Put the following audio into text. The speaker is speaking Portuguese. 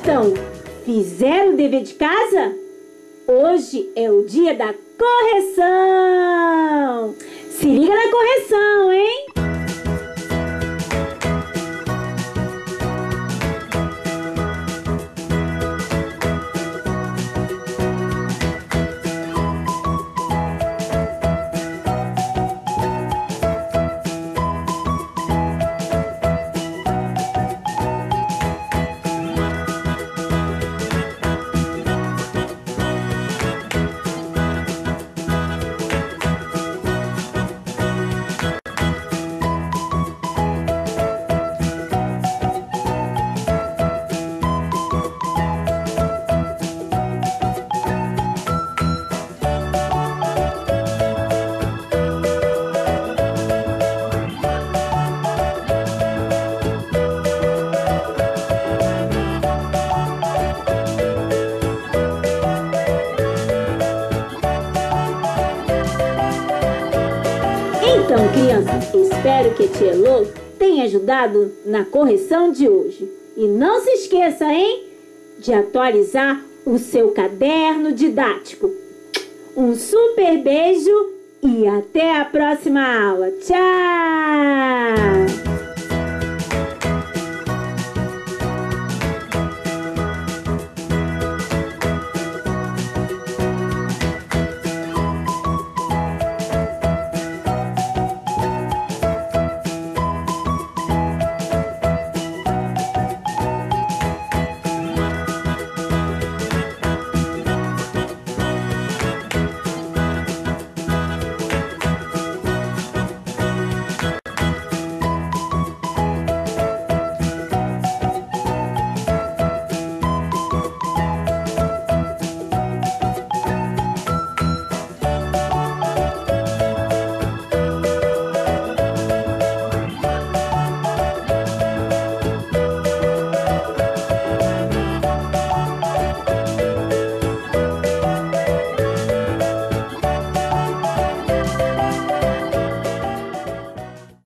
então, fizeram o dever de casa? Hoje é o dia da correção! Se liga na correção, hein? Então, crianças, espero que a tia Elô tenha ajudado na correção de hoje. E não se esqueça, hein, de atualizar o seu caderno didático. Um super beijo e até a próxima aula. Tchau!